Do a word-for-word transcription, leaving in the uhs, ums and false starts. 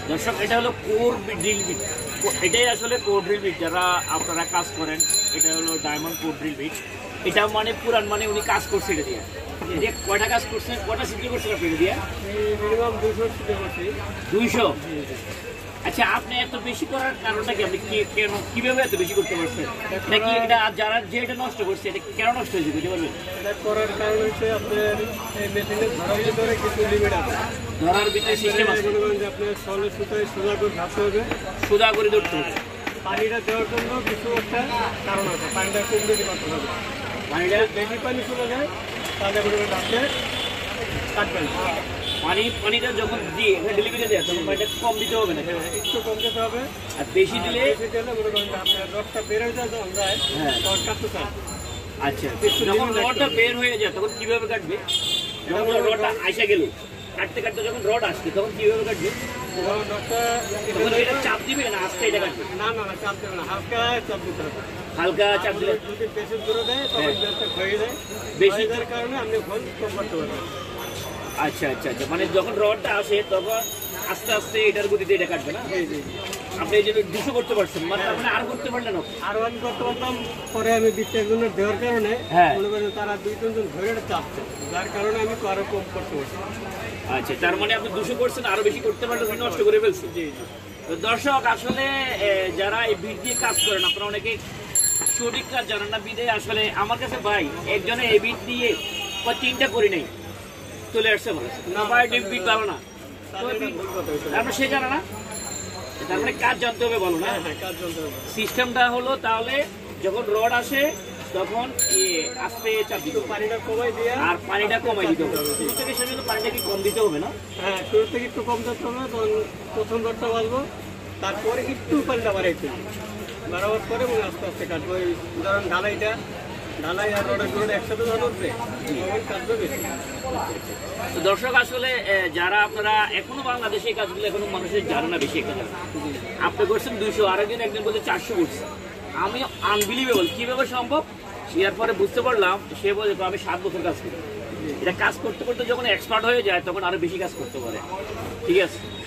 দর্শক এটা হলো কোর ড্রিল বিট, এটাই আসলে কোর ড্রিল বিট যারা আপনারা কাজ করেন, এটা হলো ডায়মন্ড কোর ড্রিল বিট। এটা মানে পুরান মানে উনি কাজ করছে এটা দিয়ে। যে কয়টা কাজ করছেন, কয়টা সিটি করছেন আপনি এটা দিয়ে? মিনিমাম দুশো সিটি করছি। দুইশো? আচ্ছা, আপনি এত বেশি করার কারণটা কি? আপনি কেন কিভাবে এত বেশি করতে পারছেন? নাকি এটা যারা যে এটা নষ্ট করছে এটা কেন নষ্ট হয়েছে বুঝতে পারবেন? এটা করার কারণ হচ্ছে আপনার এই মেশিনের ধরার ভিতরে কিছু লিমিট আছে, ধরার ভিতরে সিস্টেম আছে। আপনার সলে সুতায় সোজা করে ধরতে হবে, সোজা করে ধরতে হবে। পানিটা দেওয়ার জন্য কিছু একটা কারণ আছে, পানিটা কম বেশি করতে হবে। পানিটা বেশি পানি চলে যায় তাহলে করে ঢাকতে কাটবেন। পানি পানিটা যখন দিয়ে ডেলিভারি দেয় তখন পানিটা কম দিতে হবে না, একটু কম দিতে হবে। আর বেশি দিলে বেশি দিলে মনে করেন আপনার রডটা বের হয়ে যায়, যখন যায় তখন কাটতে চায়। আচ্ছা, যখন রডটা বের হয়ে যায় তখন কিভাবে কাটবে? যখন রডটা আইসা গেল কাটতে কাটতে যখন রড আসবে তখন কিভাবে কাটবে? তখন এটা চাপ দিবে না আস্তে এটা কাটবে? না না না, চাপ দেবে না, হালকা চাপ দিতে হবে। হালকা চাপ দিলে যদি বেশি দূরে দেয় তখন বেশটা হয়ে যায়, বেশি দেওয়ার কারণে আপনি ফোন কম করতে পারবেন। আচ্ছা আচ্ছা আচ্ছা, মানে যখন রডটা আসে তখন আস্তে আস্তে এটার গতিতে এটা কাটবে না? আপনি এই যে দুশো করতে পারছেন, মানে আপনি আর করতে পারলেন না? আর ওয়ান করতে পারতাম, পরে আমি বিশটা জনের দেওয়ার কারণে মনে করেন তারা দুই তিনজন ধরে চাপছে, যার কারণে আমি আরো কম করতে পারছি। আচ্ছা, তার মানে আপনি দুশো করছেন, আরো বেশি করতে পারলে নষ্ট করে ফেলছেন। জি জি। তো দর্শক আসলে যারা এই বিট দিয়ে কাজ করেন আপনারা অনেকে সঠিক কাজ জানেন না বিদে আসলে আমার কাছে ভাই একজনে এই বিট দিয়ে তিনটা করি নাই চলে আসছে আমার কাছে, না ভাই বিট ভালো না, তারপরে সে জানে না, তার মানে কাজ জানতে হবে বলো না? সিস্টেমটা হলো তাহলে যখন রড আসে তখন আস্তে চাপ দিতে হবে, পানিটা কমাই দিয়ে আর পানিটা কমাই দিতে হবে। শুরু থেকে শেষ পর্যন্ত পানিটা কি কম দিতে হবে না? হ্যাঁ, শুরু থেকে একটু কম দিতে হবে, তখন প্রথম রডটা বাঁধবো, তারপরে একটু পানিটা বাড়াইতে হবে, বাড়াবার পরে মনে আস্তে আস্তে কাটবো। এই ধরেন ঢালাইটা ঢালাই আর রডের রড একসাথে ধরে উঠবে তখন কাটবে বেশি। তো দর্শক আসলে যারা আপনারা এখনো বাংলাদেশে এই কাজগুলো এখনো মানুষের জানে না বেশি, একটা আপনি করছেন দুইশো, আরেকদিন একজন বলছে চারশো করছে। আমি আনবিলিভেবল কিভাবে সম্ভব এরপরে বুঝতে পারলাম, সে বলে আমি সাত বছর কাজ করি। এটা কাজ করতে করতে যখন এক্সপার্ট হয়ে যায় তখন আরো বেশি কাজ করতে পারে। ঠিক আছে।